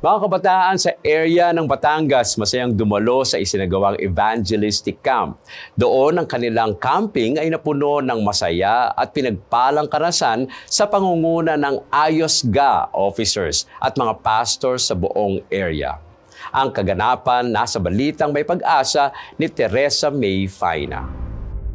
Mga kabataan sa area ng Batangas masayang dumalo sa isinagawang evangelistic camp. Doon ang kanilang camping ay napuno ng masaya at pinagpalang karasan sa pangunguna ng AYOSGA officers at mga pastors sa buong area. Ang kaganapan nasa balitang may pag-asa ni Teresa May Faina.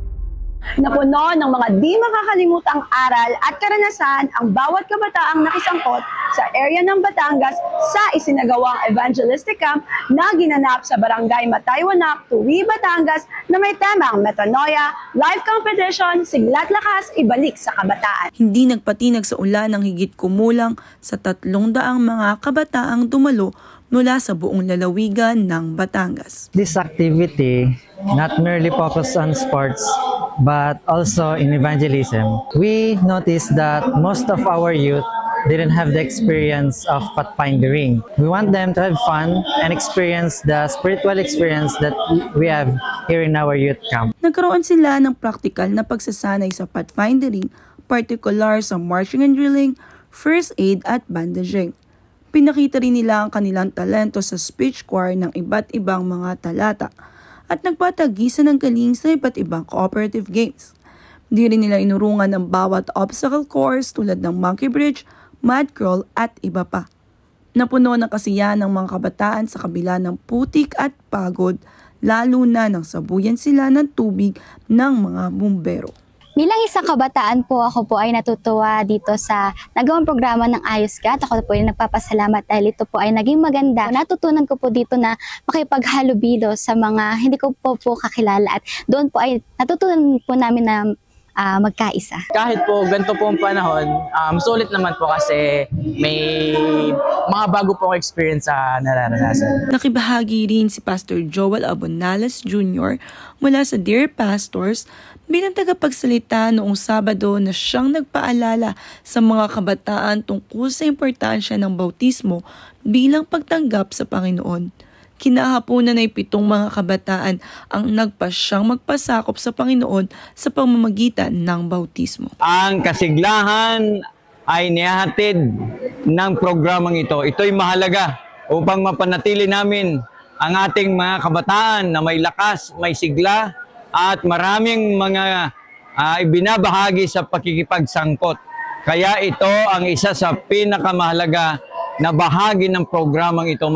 Napuno ng mga di makakalimutang aral at karanasan ang bawat kabataang nakisangkot sa area ng Batangas sa isinagawang evangelistic camp na ginanap sa Barangay Mataywanak, Tuwi, Batangas na may temang Metanoia, Life Competition, Sigla't Lakas, Ibalik sa Kabataan. Hindi nagpatinag sa ulan ng higit kumulang sa 300 mga kabataang dumalo mula sa buong lalawigan ng Batangas. This activity not merely focused on sports but also in evangelism. We noticed that most of our youth didn't have the experience of pathfinding. We want them to have fun and experience the spiritual experience that we have here in our youth camp. Nagkaroon sila ng practical na pagsasanay sa pathfinding, particular sa marching and drilling, first aid at bandaging. Pinakita rin nila ang kanilang talento sa speech choir ng iba't ibang mga talata at nagpatagisan ng galing sa iba't ibang cooperative games. Di rin nila inurungan ng bawat obstacle course tulad ng monkey bridge, mud crawl at iba pa. Napuno ng kasiyahan ng mga kabataan sa kabila ng putik at pagod, lalo na nang sabuyan sila ng tubig ng mga bumbero. Bilang isang kabataan po, ako po ay natutuwa dito sa nagawang programa ng AYOSGA at ako po ay nagpapasalamat dahil ito po ay naging maganda. Natutunan ko po dito na makipaghalubilo sa mga hindi ko po kakilala at doon po ay natutunan po namin na magkaisa. Kahit po ganito po ang panahon, sulit naman po kasi may mga bago pong experience sa nararanasan. Nakibahagi rin si Pastor Joel Abonales Jr. mula sa Dear Pastors bilang tagapagsalita noong Sabado na siyang nagpaalala sa mga kabataan tungkol sa importansya ng bautismo bilang pagtanggap sa Panginoon. Kinahaponan ay 7 mga kabataan ang nagpasyang magpasakop sa Panginoon sa pamamagitan ng bautismo. Ang kasiglahan ay nihahatid ng programang ito. Ito'y mahalaga upang mapanatili namin ang ating mga kabataan na may lakas, may sigla at maraming mga ibinabahagi sa pakikipagsangkot. Kaya ito ang isa sa pinakamahalaga na bahagi ng programang ito.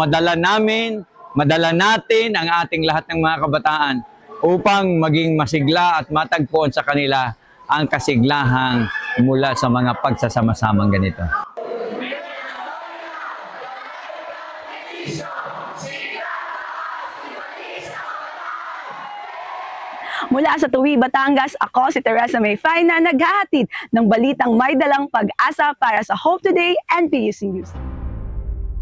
Madala natin ang ating lahat ng mga kabataan upang maging masigla at matagpuan sa kanila ang kasiglahang mula sa mga pagsasama-samang ganito. Mula sa Tuwi, Batangas, ako si Teresa May Faina, naghahatid ng balitang may dalang pag-asa para sa Hope Today and PUC News.